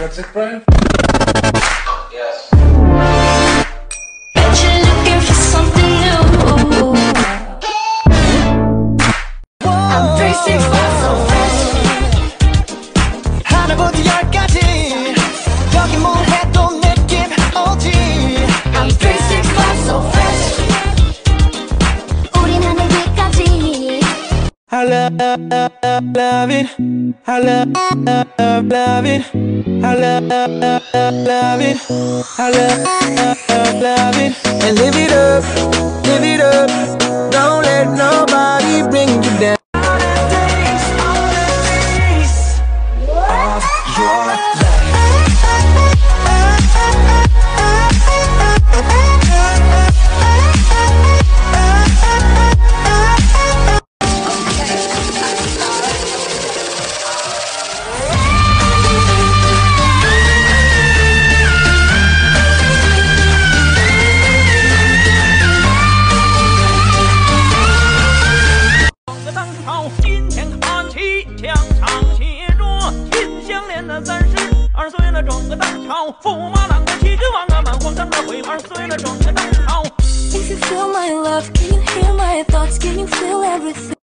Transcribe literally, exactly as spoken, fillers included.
That's it, Brian? Yes. Bet you're looking for something new. I'm three sixty-five so fresh. 하나부터 열까지 여기 뭘 해도 느낌 오지. I'm three sixty-five so fresh. 우린 하늘 위까지. I love, love it. I love, love, love it. I love, love it. I love, love it. And live it up, live it up. Don't let nobody bring you down. All the days, all the days of your life. If you feel my love, can you hear my thoughts? Can you feel everything?